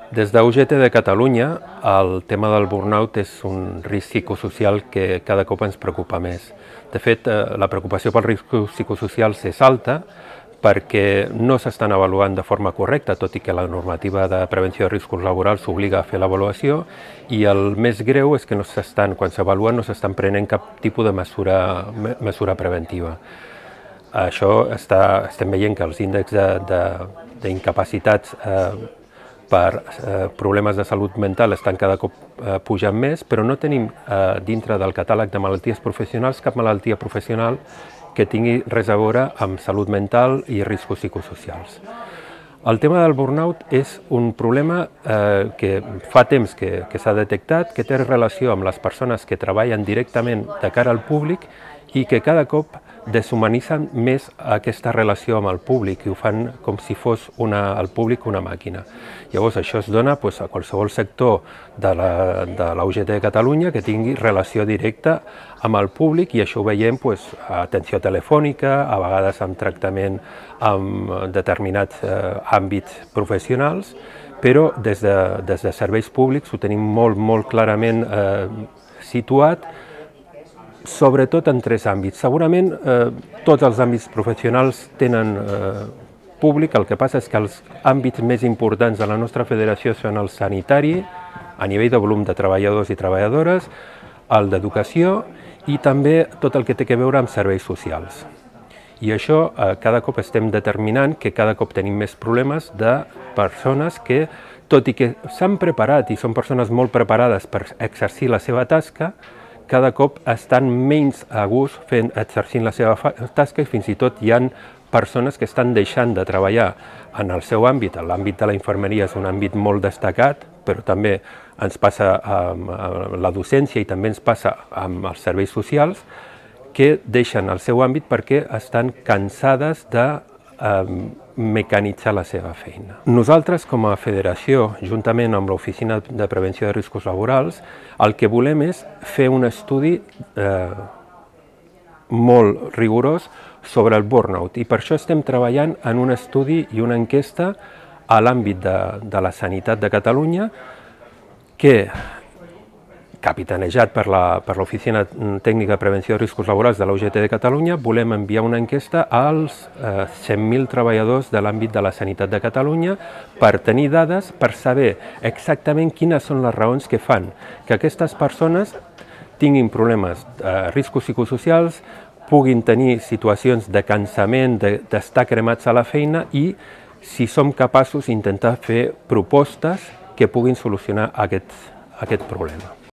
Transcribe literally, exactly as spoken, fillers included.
Des d'U G T de Catalunya, el tema del burnout és un risc psicosocial que cada cop ens preocupa més. De fet, la preocupació pels riscos psicosocials és alta perquè no s'estan avaluant de forma correcta, tot i que la normativa de prevenció de riscos laborals obliga a fer l'avaluació, i el més greu és que no s'estan, quan s'avaluen no s'estan prenent cap tipus de mesura, mesura preventiva. Això està, estem veient que els índexs d'incapacitats eh, per eh, problemes de salut mental estan cada cop eh, pujant més, però no tenim eh, dintre del catàleg de malalties professionals cap malaltia professional que tingui res a veure amb salut mental i riscos psicosocials. El tema del burnout és un problema eh, que fa temps que, que s'ha detectat, que té relació amb les persones que treballen directament de cara al públic i que cada cop deshumanitzen més aquesta relació amb el públic i ho fan com si fos una, el públic una màquina. Llavors això es dona pues, a qualsevol sector de la, de la U G T de Catalunya que tingui relació directa amb el públic i això ho veiem pues, a atenció telefònica, a vegades amb tractament en determinats eh, àmbits professionals, però des de, des de serveis públics ho tenim molt, molt clarament eh, situat, sobretot en tres àmbits. Segurament eh, tots els àmbits professionals tenen eh, públic, el que passa és que els àmbits més importants de la nostra federació són el sanitari, a nivell de volum de treballadors i treballadores, el d'educació i també tot el que té a veure amb serveis socials. I això eh, cada cop estem determinant que cada cop tenim més problemes de persones que, tot i que s'han preparat i són persones molt preparades per exercir la seva tasca, cada cop estan menys a gust fent, exercint la seva tasca i fins i tot hi ha persones que estan deixant de treballar en el seu àmbit. L'àmbit de la infermeria és un àmbit molt destacat, però també ens passa amb la docència i també ens passa amb els serveis socials, que deixen el seu àmbit perquè estan cansades de eh, mecanitzar la seva feina. Nosaltres, com a federació, juntament amb l'Oficina de Prevenció de Riscos Laborals, el que volem és fer un estudi eh, molt rigorós sobre el burnout i per això estem treballant en un estudi i una enquesta a l'àmbit de, de la sanitat de Catalunya que, capitanejat per l'Oficina Tècnica de Prevenció de Riscos Laborals de la U G T de Catalunya, volem enviar una enquesta als eh, cent mil treballadors de l'àmbit de la sanitat de Catalunya per tenir dades, per saber exactament quines són les raons que fan que aquestes persones tinguin problemes de riscos psicosocials, puguin tenir situacions de cansament, d'estar cremats a la feina i, si som capaços, intentar fer propostes que puguin solucionar aquest, aquest problema.